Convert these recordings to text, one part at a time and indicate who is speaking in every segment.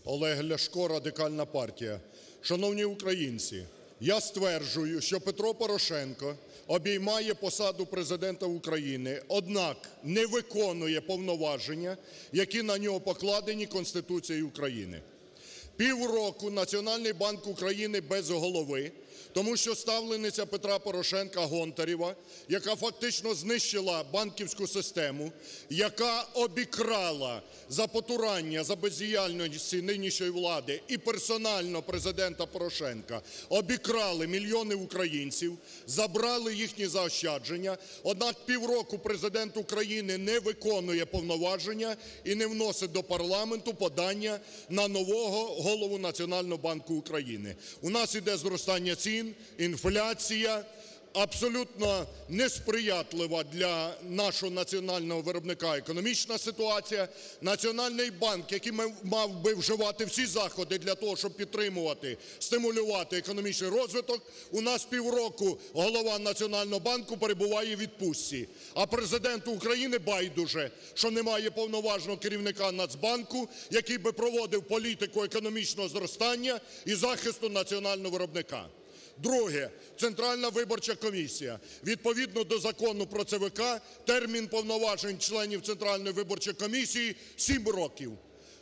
Speaker 1: Олег Ляшко, Радикальна партія. Шановні українці, я стверджую, що Петро Порошенко обіймає посаду Президента України, однак не виконує повноваження, які на нього покладені Конституцією України. Півроку Національний банк України без голови, тому що ставлениця Петра Порошенка Гонтарева, яка фактично знищила банківську систему, яка обікрала за потурання, за бездіяльності нинішньої влади і персонально Президента Порошенка, обікрали мільйони українців, забрали їхні заощадження. Однак півроку Президент України не виконує повноваження і не вносить до парламенту подання на нового голову Національного банку України. У нас іде зростання цін, інфляція, абсолютно несприятлива для нашого національного виробника економічна ситуація. Національний банк, який мав би вживати всі заходи для того, щоб підтримувати, стимулювати економічний розвиток, у нас півроку голова Національного банку перебуває у відпустці. А Президенту України байдуже, що немає повноважного керівника Нацбанку, який би проводив політику економічного зростання і захисту національного виробника. Друге. Центральна виборча комісія. Відповідно до Закону про ЦВК термін повноважень членів Центральної виборчої комісії – 7 років.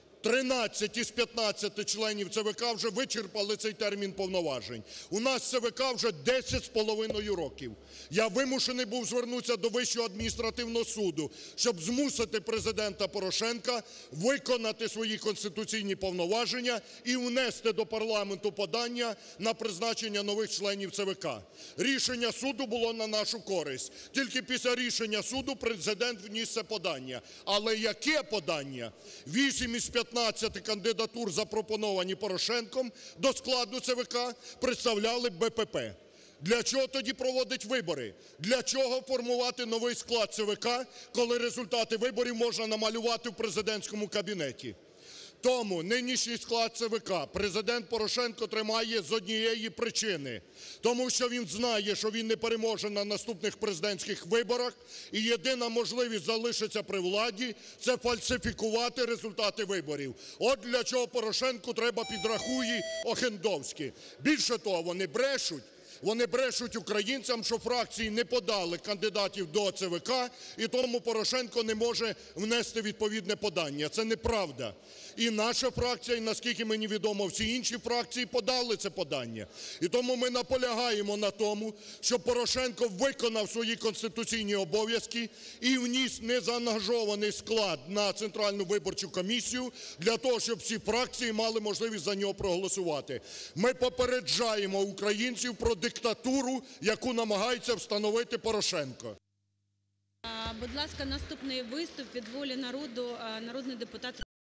Speaker 1: 13 із 15 членів ЦВК вже вичерпали цей термін повноважень. У нас ЦВК вже 10,5 років. Я вимушений був звернутися до Вищого адміністративного суду, щоб змусити Президента Порошенка виконати свої конституційні повноваження і внести до парламенту подання на призначення нових членів ЦВК. Рішення суду було на нашу користь. Тільки після рішення суду Президент вніс це подання. Але яке подання? 8 із 15 кандидатур, запропоновані Порошенком до складу ЦВК, представляли БПП. Для чого тоді проводити вибори? Для чого формувати новий склад ЦВК, коли результати виборів можна намалювати в президентському кабінеті? Тому нинішній склад ЦВК Президент Порошенко тримає з однієї причини. Тому що він знає, що він не переможе на наступних президентських виборах, і єдина можливість залишитися при владі – це фальсифікувати результати виборів. От для чого Порошенку треба підрахунки охендовські. Більше того, вони брешуть. Вони брешуть українцям, що фракції не подали кандидатів до ЦВК, і тому Порошенко не може внести відповідне подання. Це неправда. І наша фракція, і, наскільки мені відомо, всі інші фракції подали це подання. І тому ми наполягаємо на тому, щоб Порошенко виконав свої конституційні обов'язки і вніс незаангажований склад на Центральну виборчу комісію для того, щоб всі фракції мали можливість за нього проголосувати. Ми попереджаємо українців про диктатуру, яку намагається встановити Порошенко.
Speaker 2: Будь ласка, наступний виступ від "Волі народу", народний депутат